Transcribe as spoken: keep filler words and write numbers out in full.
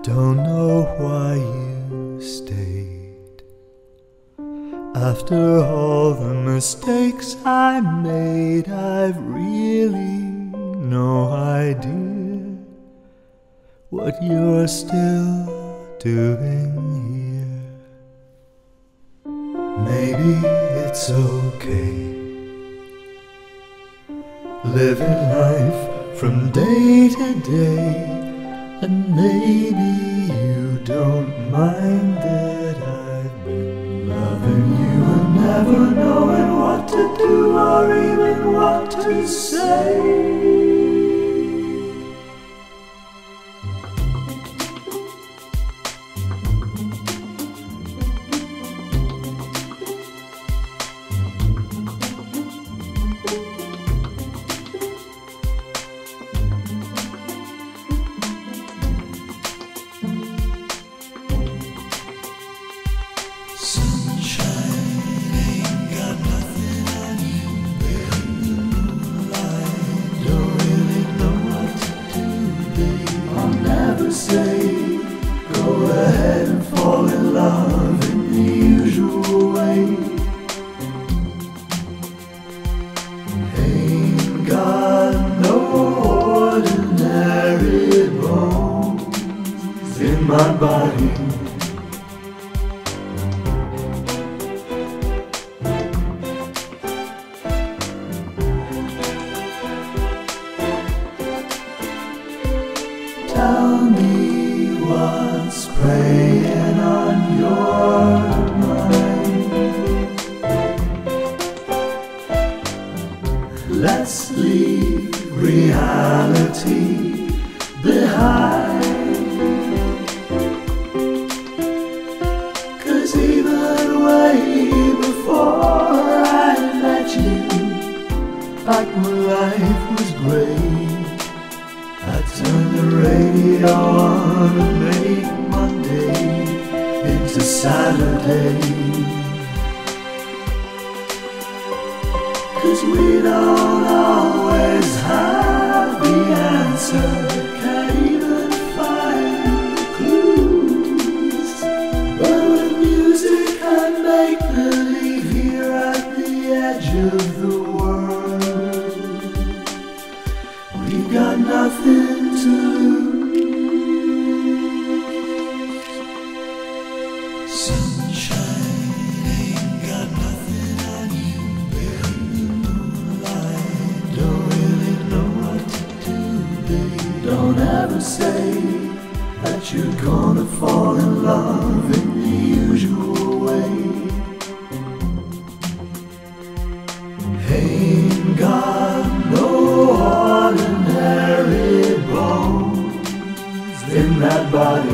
Don't know why you stayed. After all the mistakes I made, I've really no idea what you're still doing here. Maybe it's okay, living life from day to day. And maybe you don't mind that I've been loving you and never knowing what to do or even what to say. Say, go ahead and fall in love in the usual way. Ain't got no ordinary bones in my body. Tell me what's preying on your mind. Let's leave reality behind, 'cause even way before I met you, back when life was great, I turned the radio on and made Monday into Saturday. 'Cause we don't always have the answer, can't even find the clues. But with music and make-believe here at the edge of the world, we've got nothing to lose. Sunshine ain't got nothing on you, babe. Moonlight don't really know what to do, babe. Don't ever say that you're gonna fall in love in the usual way. Ain't got no ordinary bones in that body.